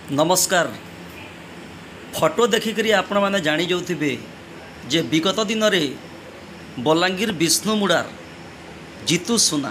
नमस्कार। फोटो देखिक आपण मैंने जानी जाऊे जे विगत दिन में बलांगीर विष्णुमुड़ार जीतू सुना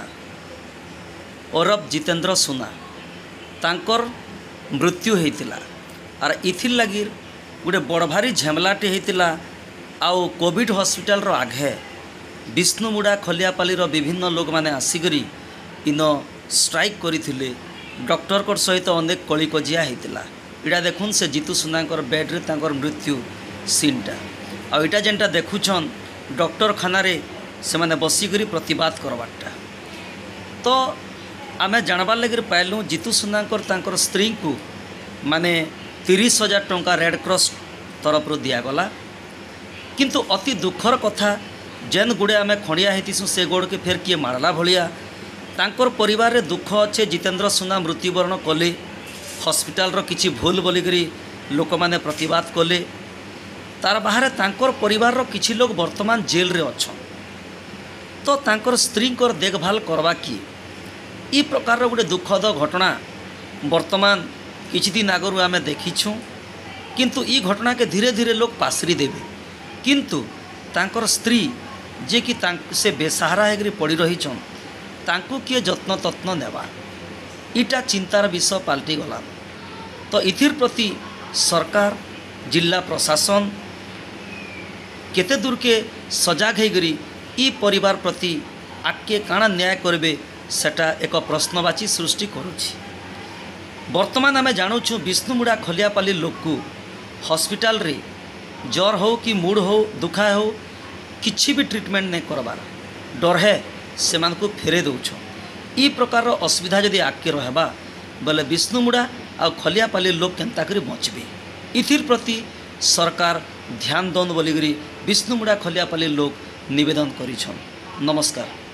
ओरफ जितेंद्र सुना तांकर मृत्यु होता आर इथिर लगी गोटे बड़ भारी झेमलाटे होता। आउ कोविड हॉस्पिटल रो आगे विष्णुमुड़ा खलियापाली विभिन्न लोक मैंने आसिक इन स्ट्राइक करते डॉक्टर को सहित अनेक कली कजिया होता। इटा देखुन से जीतू सुना बेड्रे तांकर मृत्यु सीनटा आईटा जेनटा देखुछन डॉक्टर खाना से मैंने बसिक प्रतिवाद करवाटा। तो आमे जानबार लगे पाइलु जीतू सुना स्त्री को माने 30,000 टंका रेड क्रॉस तरफ दिगला। किंतु अति दुखर कथा जेन गुड़े आमे खड़िया होतीसु से गोड़ के फेर किए मारला भलिया तांकर परिवार रे दुख अच्छे। जितेंद्र सुना मृत्युवरण कले हॉस्पिटल रो किछि भूल बोलिकरी लोक माने प्रतिवाद कले। तार बाहर तांकर परिवार रो किछि लोग वर्तमान जेल रे अछन। तो तांकर स्त्री को देखभाल करवा किए ई प्रकार रो गोटे दुखद घटना वर्तमान किछि दिन आगरु आमे देखिछु। किंतु ई घटना के धीरे धीरे लोग पासरी देबे किंतु तांकर स्त्री जे कि से बेसहारा होकर पड़ी रही तांकु किए जत्न तत्न नेबा इटा चिंतार विषय पलटि गला। तो इथिर प्रति सरकार जिला प्रशासन केते दूर के सजाग होकर ई परिवार प्रति आगे काना न्याय करेंगे सेटा एक प्रश्नवाची सृष्टि करुछि। वर्तमान आमे जानुछु विष्णुमुड़ा खलियापाली लोक को हॉस्पिटल रे ज्वर हो कि मूड हो दुखा हो किछि भी ट्रीटमेंट नहीं करबार डर है से मानकु फेरे दौछ। ई प्रकार असुविधा जदि आगे रहबा बोले विष्णुमुड़ा आ खलियापाली लोक केन्ता करी बचबे इथिर प्रति सरकार ध्यान दन बोलिकरी विष्णुमुड़ा खलियापाली लोक निवेदन करिछन। नमस्कार।